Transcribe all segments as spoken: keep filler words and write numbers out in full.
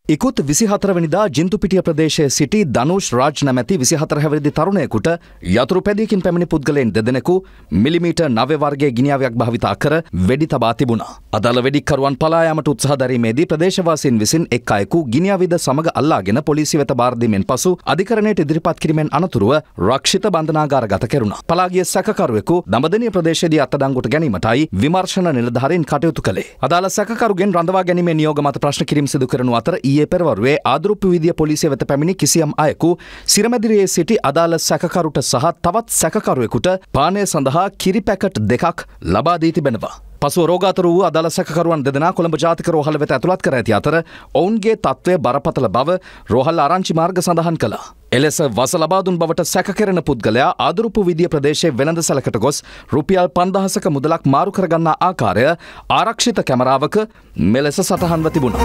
ඉකුත් විසිහතර වෙනිදා ජින්තුපිටිය ප්‍රදේශයේ සිටි ධනුෂ් රාජ් නැමැති විසිහතර හැවිරිදි තරුණයෙකුට යතුරු පැදියකින් පැමිණි පුද්ගලයන් දෙදෙනෙකු මිලිමීටර් නවය වර්ගයේ ගිනිඅවියක් භාවිතා කර වෙඩි තබා තිබුණා. අදාළ වෙඩික්කරුවන් පලා යාමට උත්සාහ දැරීමේදී ප්‍රදේශවාසීන් විසින් එක් අයෙකු ගිනිඅවිද සමග අල්ලාගෙන පොලිසිය වෙත බාර දීමෙන් පසු අධිකරණයට ඉදිරිපත් කිරීමෙන් අනතුරුව රක්ෂිත බන්ධනාගාරගත කෙරුණා. පලා ගිය සැකකරුවෙකු දඹදෙණිය ප්‍රදේශයේදී අත්අඩංගුවට ගැනීමටයි විමර්ශන නිලධාරීන් කටයුතු කළේ. අදාළ සැකකරුගෙන් රඳවා ගැනීමේ නියෝග මත ප්‍රශ්න කිරීම සිදු කරනු අතර ඊයේ පෙරවරුවේ ආදුරුප්පු විදිය පොලිසිය වෙත පැමිණි කිසියම් අයෙකු සිරමැදිරියේ සිටි අදාළ සැකකරුට සහ තවත් සැකකරුවෙකුට පානය සඳහා කිරි පැකට් දෙකක් ලබා දී තිබෙනවා. පසුව රෝගාතුර වූ අදාළ සැකකරුවන් දෙදෙනා කොළඹ ජාතික රෝහල වෙත ඇතුළත් කර ඇති අතර ඔවුන්ගේ තත්ත්වය බරපතල බව රෝහල් ආරංචි මාර්ග සඳහන් කළා. එලෙස වස ලබා දුන් බවට සැක කෙරෙන පුද්ගලයා ආදුරුප්පු විදිය ප්‍රදේශයේ වෙළඳ සැලකට ගොස් රුපියල් පන්දහසක මුදලක් මාරු කරගන්නා ආකාරය ආරක්ෂිත කැමරාවක මෙලෙස සටහන්ව තිබුණා.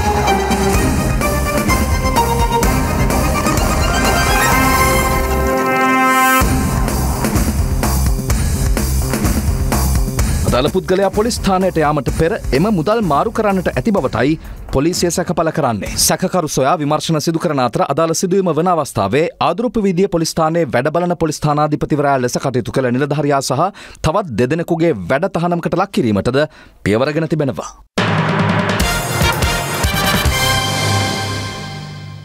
අදාළ පුද්ගලයා පොලිස් ස්ථානයට යාමට පෙර එම මුදල් මාරු කරන්නට ඇති බවටයි පොලිසිය සැකපල කරන්නේ. සැකකරු සොයා විමර්ශන සිදු කරන අතර අදාළ සිදුවීම වන අවස්ථාවේ ආදුරුප්පු විදිය පොලිස් ස්ථානයේ වැඩ බලන පොලිස් ස්ථානාධිපතිවරයා ලෙස කටයුතු කළ නිලධාරියා සහ තවත් දෙදෙනෙකුගේ වැඩ තහනමකට ලක් කිරීමටද පියවරගෙන තිබෙනවා.